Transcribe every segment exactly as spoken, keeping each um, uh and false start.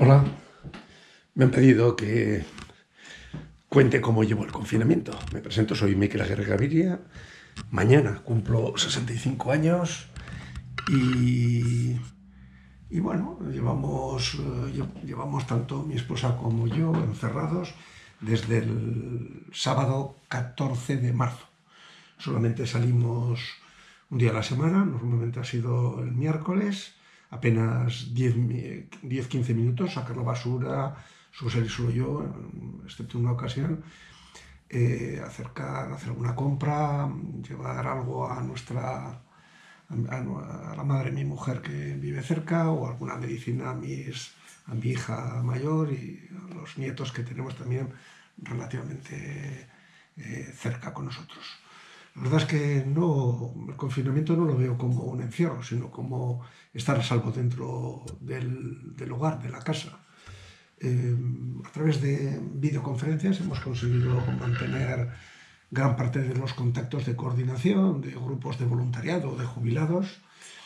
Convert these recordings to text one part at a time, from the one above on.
Hola, me han pedido que cuente cómo llevo el confinamiento. Me presento, soy Mikel Aguirre Gaviria. Mañana cumplo sesenta y cinco años y, y bueno, llevamos, eh, llevamos tanto mi esposa como yo encerrados desde el sábado catorce de marzo. Solamente salimos un día a la semana, normalmente ha sido el miércoles, apenas diez a quince minutos, sacar la basura, suelo salir solo yo, excepto en una ocasión, eh, acercar, hacer alguna compra, llevar algo a nuestra, a, a la madre de mi mujer que vive cerca, o alguna medicina a, mis, a mi hija mayor y a los nietos que tenemos también relativamente eh, cerca con nosotros. La verdad es que no, el confinamiento no lo veo como un encierro, sino como estar a salvo dentro del, del hogar, de la casa. Eh, a través de videoconferencias hemos conseguido mantener gran parte de los contactos de coordinación, de grupos de voluntariado, de jubilados,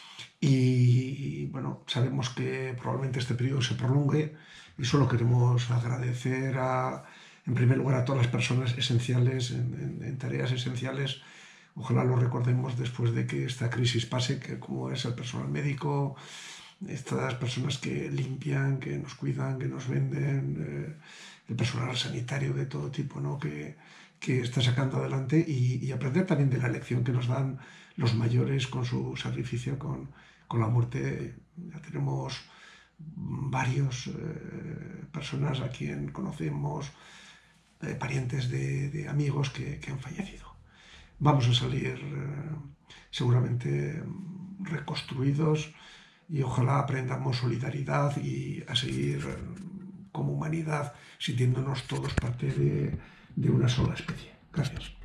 y bueno, sabemos que probablemente este periodo se prolongue y solo queremos agradecer a, en primer lugar, a todas las personas esenciales, en, en, en tareas esenciales. Ojalá lo recordemos después de que esta crisis pase, que como es el personal médico, estas personas que limpian, que nos cuidan, que nos venden, eh, el personal sanitario de todo tipo, ¿no? que, que está sacando adelante y, y aprender también de la lección que nos dan los mayores con su sacrificio, con, con la muerte. Ya tenemos varios eh, personas a quien conocemos, eh, parientes de, de amigos que, que han fallecido. Vamos a salir eh, seguramente reconstruidos y ojalá aprendamos solidaridad y a seguir eh, como humanidad sintiéndonos todos parte de, de una sola especie. Gracias.